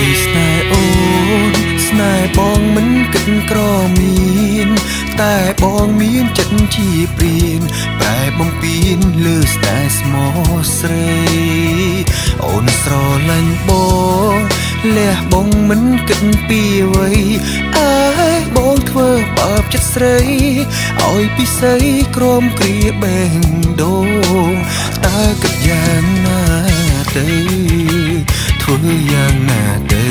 ស្នេហ៍អូនស្នេហ៍បងមិនគិតក្រមានតែបងមានចិត្តជាព្រានប្រែបំពេញលើស្នេហ៍ស្មោះស្រីអូនស្រឡាញ់បងលះបងមិនគិតពីអ្វីអើយបងធ្វើបាបចិត្តស្រីឲ្យពិសីក្រមគ្រាបែងដូងតើគិតយ៉ាងណាទៅធ្វើយ៉ាងណាទៅ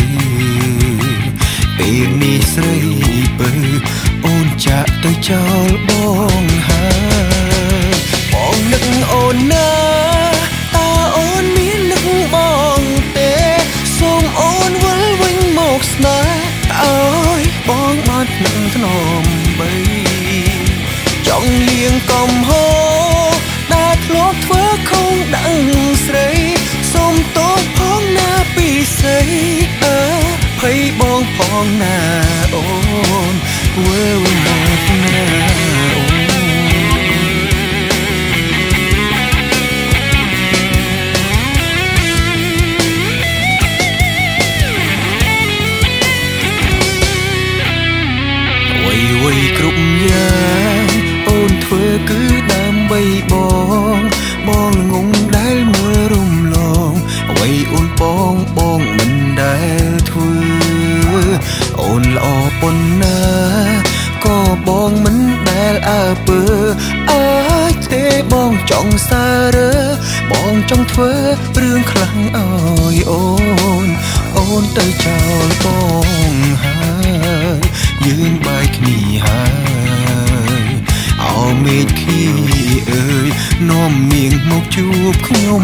ពេលនេះស្រីពើអូនចាក់ទៅចោលបងហើយបងនឹកអូនណាតើអូនមាននឹកបងទេសូមអូនវិលវិញមកស្នេហ៍ឲ្យបងបាននឹងធ្នមបីចង់លៀងកំហោដែលធ្លាប់ធ្វើខុសដឹងស្រីសូមទោសផងណាពីស្រីភ័យបងផងណាអូនវើមកណាអូនអ្វីគ្រប់យ៉ាងអូនធ្វើគឺដើម្បីបងងងដែលមើលរំលងអ្វីអូនបងមិនដែលធ្វើអូនល្អប៉ុណ្ណាក៏បងមិនដែលអើពើអាចទេបងចង់សារើបងចង់ធ្វើរឿងខ្លាំងឲ្យអូនទៅចោលបងហើយយើងបាយគ្នាហើយអោមេឃខៀអើយនាំនាងមកជួបខ្ញុំ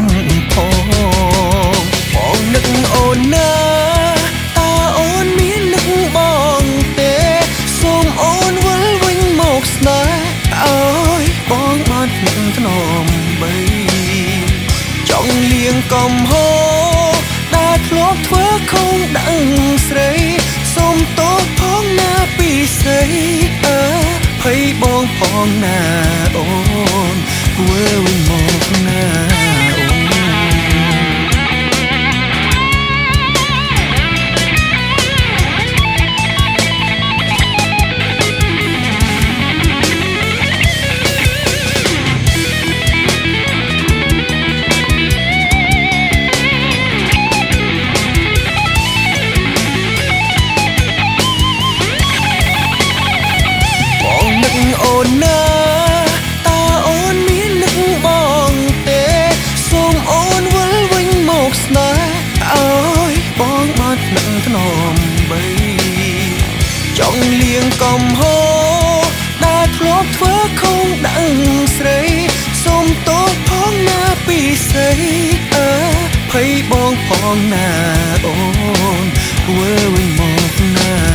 បងនឹកអូនណាតើអូនមាននឹកបងទេសូមអូនវិលវិញមកស្នេហ៍ឲ្យបងបាននឹងធ្នមបីចង់លៀងកំហោដែលធ្លាប់ធ្វើខុសដឹងស្រីសូមទោសផងណាពីស្រីភ័យបងផងណាអូនធ្វើវិញមកណាអូនអូនណាតើអូនមាននឹកបងទេសូមអូនវិលវិញមកស្នេហ៍ឲ្យបងបាននឹងធ្នមបីចង់លៀងកំហោដែលធ្លាប់ធ្វើខុសដឹងស្រីសូមទោសផងណាពីស្រីភ័យបងផងណាអូនធ្វើវិញមកណា